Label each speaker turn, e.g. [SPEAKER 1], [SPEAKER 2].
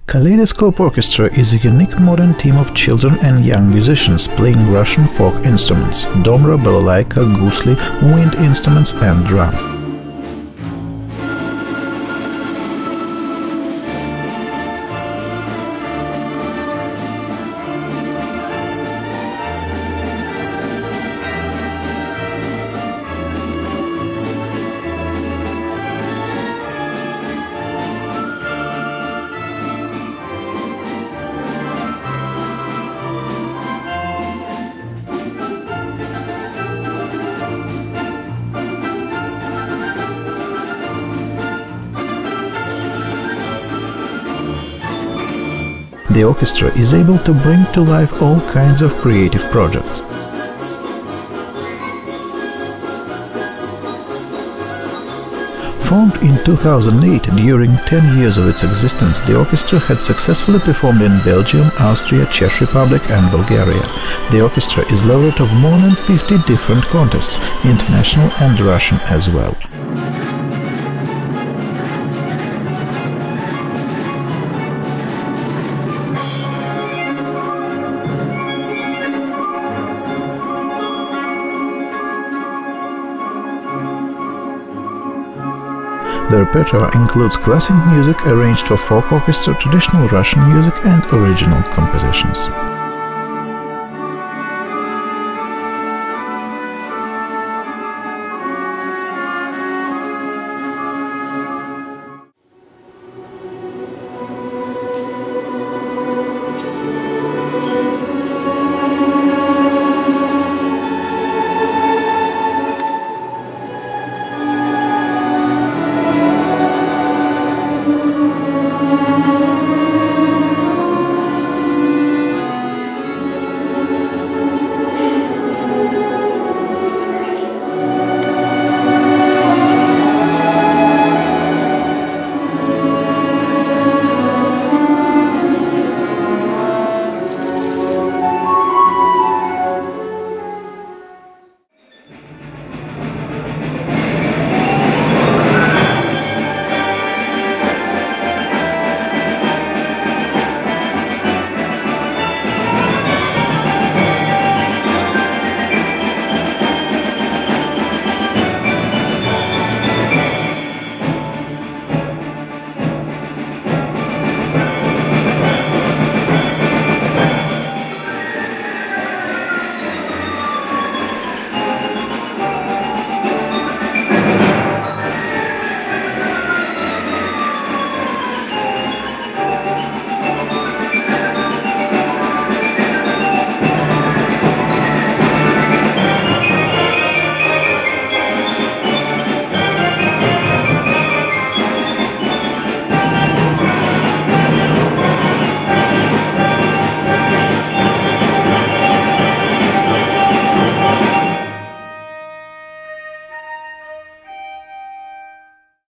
[SPEAKER 1] Kaleidoscope Orchestra is a unique modern team of children and young musicians playing Russian folk instruments, domra, balalaika, gusli, wind instruments and drums. The orchestra is able to bring to life all kinds of creative projects. Formed in 2008, during 10 years of its existence, the orchestra had successfully performed in Belgium, Austria, Czech Republic and Bulgaria. The orchestra is laureate of more than 50 different contests, international and Russian as well. The repertoire includes classic music arranged for folk orchestra, traditional Russian music and original compositions.